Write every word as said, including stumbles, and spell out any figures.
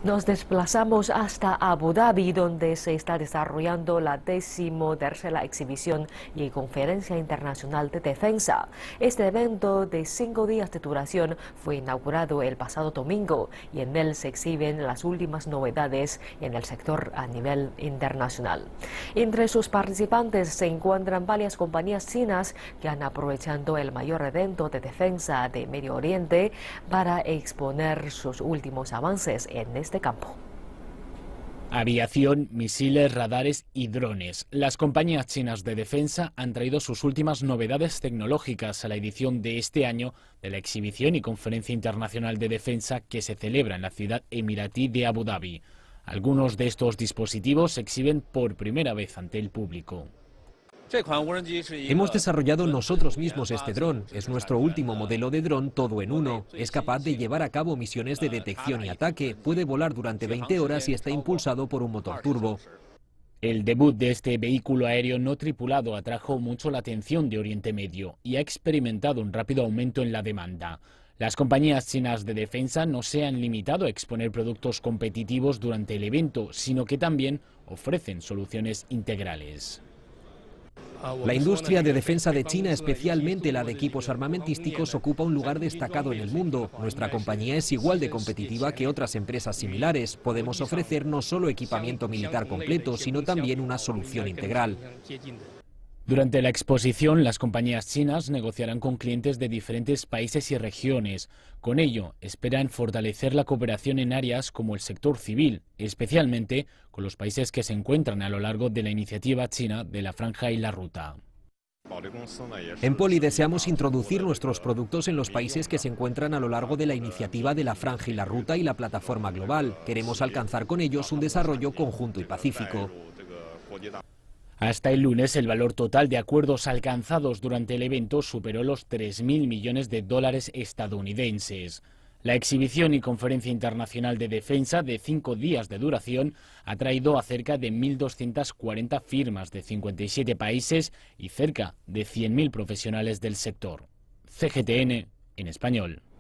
Nos desplazamos hasta Abu Dhabi, donde se está desarrollando la decimotercera exhibición y conferencia internacional de defensa. Este evento de cinco días de duración fue inaugurado el pasado domingo y en él se exhiben las últimas novedades en el sector a nivel internacional. Entre sus participantes se encuentran varias compañías chinas que han aprovechado el mayor evento de defensa de Medio Oriente para exponer sus últimos avances en este campo. Aviación, misiles, radares y drones. Las compañías chinas de defensa han traído sus últimas novedades tecnológicas a la edición de este año de la exhibición y conferencia internacional de defensa que se celebra en la ciudad emiratí de Abu Dhabi. Algunos de estos dispositivos se exhiben por primera vez ante el público. Hemos desarrollado nosotros mismos este dron. Es nuestro último modelo de dron todo en uno. Es capaz de llevar a cabo misiones de detección y ataque. Puede volar durante veinte horas y está impulsado por un motor turbo. El debut de este vehículo aéreo no tripulado atrajo mucho la atención de Oriente Medio y ha experimentado un rápido aumento en la demanda. Las compañías chinas de defensa no se han limitado a exponer productos competitivos durante el evento, sino que también ofrecen soluciones integrales. La industria de defensa de China, especialmente la de equipos armamentísticos, ocupa un lugar destacado en el mundo. Nuestra compañía es igual de competitiva que otras empresas similares. Podemos ofrecer no solo equipamiento militar completo, sino también una solución integral. Durante la exposición, las compañías chinas negociarán con clientes de diferentes países y regiones. Con ello, esperan fortalecer la cooperación en áreas como el sector civil, especialmente con los países que se encuentran a lo largo de la iniciativa china de la Franja y la Ruta. En Poly deseamos introducir nuestros productos en los países que se encuentran a lo largo de la iniciativa de la Franja y la Ruta y la Plataforma Global. Queremos alcanzar con ellos un desarrollo conjunto y pacífico. Hasta el lunes, el valor total de acuerdos alcanzados durante el evento superó los tres mil millones de dólares estadounidenses. La exhibición y conferencia internacional de defensa de cinco días de duración ha traído a cerca de mil doscientas cuarenta firmas de cincuenta y siete países y cerca de cien mil profesionales del sector. C G T N en español.